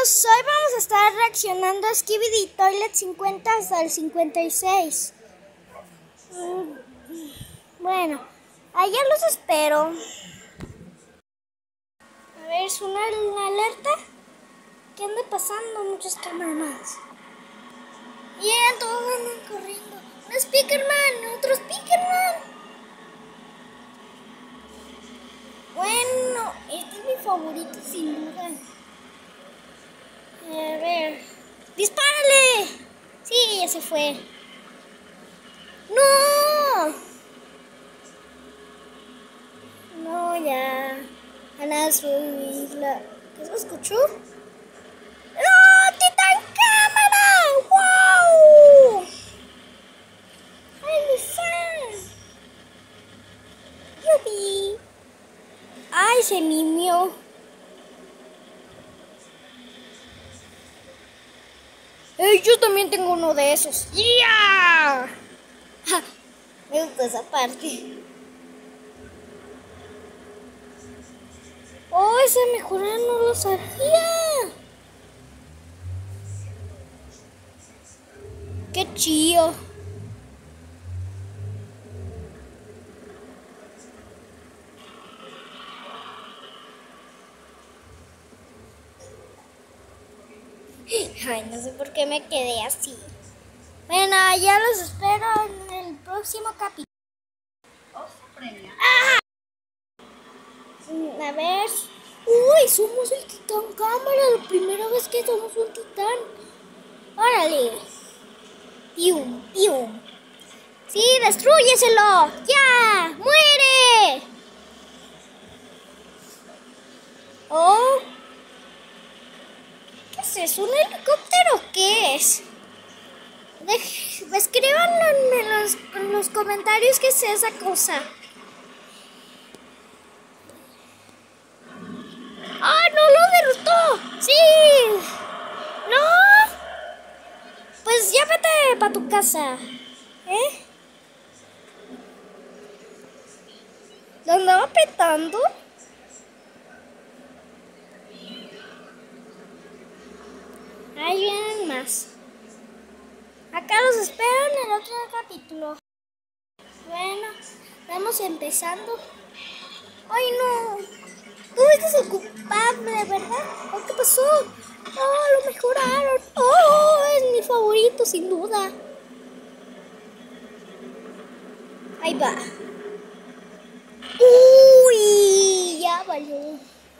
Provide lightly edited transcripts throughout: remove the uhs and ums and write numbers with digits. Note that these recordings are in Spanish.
Amigos, hoy vamos a estar reaccionando a Skibidi Toilet 50 hasta el 56. Bueno, allá los espero. A ver, suena la alerta. ¿Qué anda pasando? Muchas cámaras. Bien, todos andan corriendo. Un Speakerman, otro Speakerman. Bueno, este es mi favorito sin duda. A ver. ¡Dispárale! Sí, ya se fue. ¡No! No, ya. Ana su isla. ¿Qué se escuchó? ¡No! ¡Titán cámara! ¡Wow! ¡Ay, mi fan! ¡Yupi! ¡Ay, se mimió! Yo también tengo uno de esos. ¡Yeah! Ja, me gusta esa parte. Oh, ese mejora no lo sabía. ¡Qué chido! Ay, no sé por qué me quedé así. Bueno, ya los espero en el próximo capítulo. ¡Ah! A ver. Uy, somos el titán cámara. La primera vez que somos un titán. Órale. Pium, pium. Sí, destrúyeselo. ¡Ya! ¡Muere! Oh. ¿Qué es eso? ¿Un helicóptero? ¿Qué es? Escríbanlo en los comentarios qué es esa cosa. ¡Ah, no lo derrotó! ¡Sí! ¡No! Pues ya vete para tu casa. ¿Lo andaba apretando? Ahí vienen más. Acá los espero en el otro capítulo. Bueno, estamos empezando. ¡Ay, no! Tú estás ocupable, ¿verdad? ¿Qué pasó? ¡Oh, lo mejoraron! ¡Oh, es mi favorito, sin duda! Ahí va. ¡Uy! Ya valió.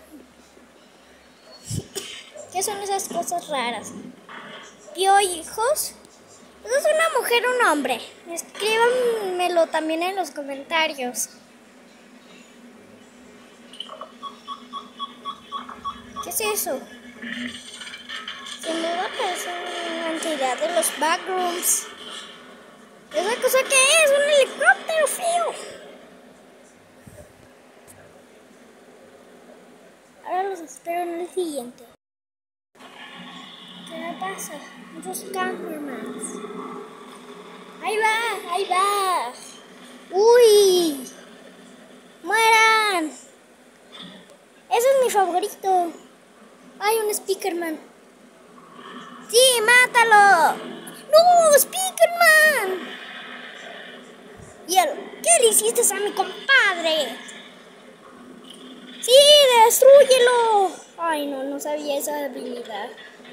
¿Qué son esas cosas raras? ¿Piojos? ¿Es una mujer o un hombre? Escríbanmelo también en los comentarios. ¿Qué es eso? Sin duda parece una entidad de los backrooms. ¿Esa cosa qué es? ¡Un helicóptero feo! Ahora los espero en el siguiente. ¿Qué me pasa? Muchos cameraman. ¡Ahí va! ¡Ahí va! ¡Uy! ¡Mueran! Ese es mi favorito. ¡Hay un Speakerman! ¡Sí, mátalo! ¡No, Speakerman! ¿Qué le hiciste a mi compadre? ¡Sí, destrúyelo! Ay, no, no sabía esa habilidad.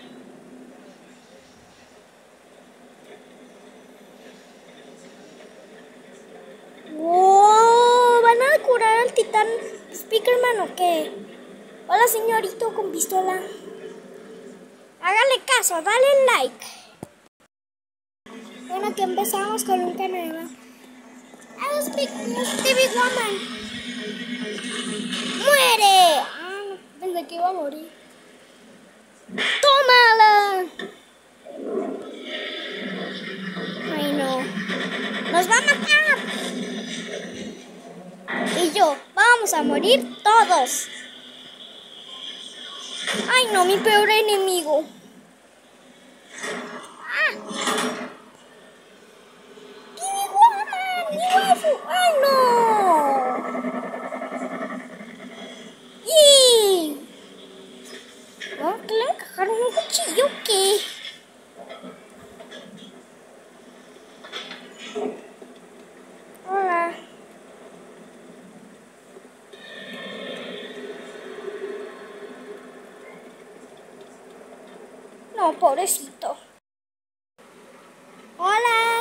¡Wow! ¿Van a curar al titán Speakerman o qué? Hola, señorito con pistola. Hágale caso, dale like. Bueno, aquí empezamos con un canal. TV Woman. ¡Muere! Ah, no, pensé que iba a morir. ¡Tómala! Ay, no. ¡Nos va a matar! Y yo, vamos a morir todos. Ay, no, mi peor enemigo. ¡Ah! ¡TV Woman! ¡Mi waifu! ¡Ay, no! ¡Y! ¿Oh, Clank? ¿Dejaron un cuchillo o qué? Hola. No, pobrecito. Hola.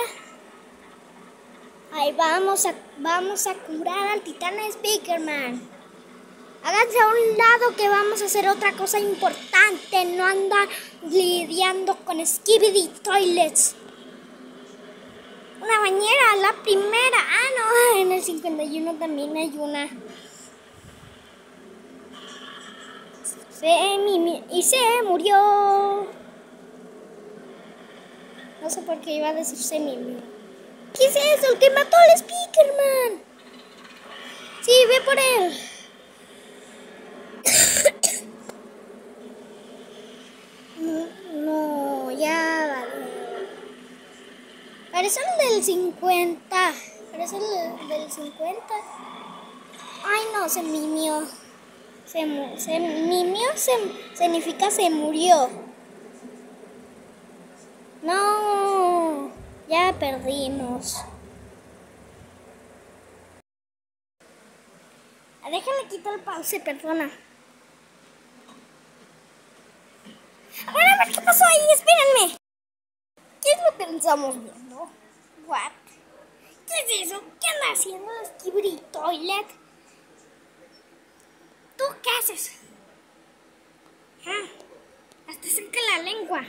Ahí vamos a curar al titán Speakerman. Háganse a un lado que vamos a hacer otra cosa importante. No andar lidiando con Skibidi Toilets. Una bañera, la primera. Ah, no, en el 51 también hay una. Y se murió. No sé por qué iba a decir se murió. ¿Qué es eso? El que mató al Speakerman. Sí, ve por él. No, ya vale. Parece el del 50. Parece el del 50. Ay, no, se mimió. Se mimió, significa se murió. No, ya perdimos. Déjame quitar el pause, perdona. Ahora a ver qué pasó ahí, espérenme. ¿Qué es lo que estamos viendo? What? ¿Qué es eso? ¿Qué anda haciendo Skibidi Toilet? ¿Tú qué haces? Ah, hasta saca la lengua.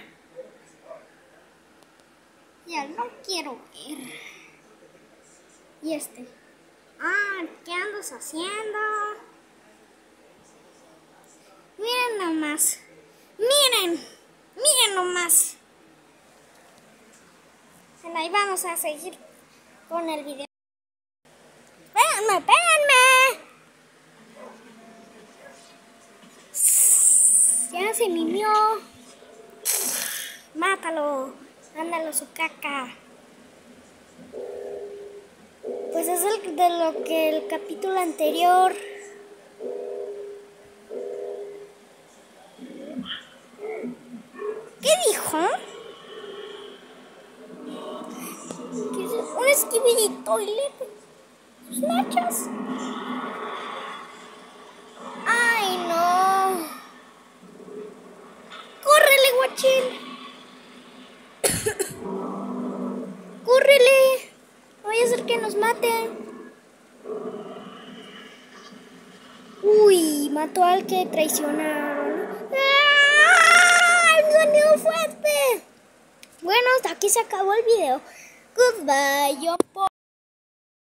Ya no quiero ver. ¿Y este? Ah, ¿qué andas haciendo? Miren nomás. Miren nomás. Bueno, ahí vamos a seguir con el video. Espérenme. Ya se mimió. Mátalo. Mándalo a su caca. Pues es de lo que el capítulo anterior. ¿Qué dijo? ¿Qué es eso? Un Skibidi Toilet. Sus nachas. Ay, no. ¡Córrele, guachín! ¡Córrele! No vaya a ser que nos maten. Uy, mató al que traicionaron. ¡Ah! ¡El sonido fuerte! Bueno, hasta aquí se acabó el video. Goodbye, yo.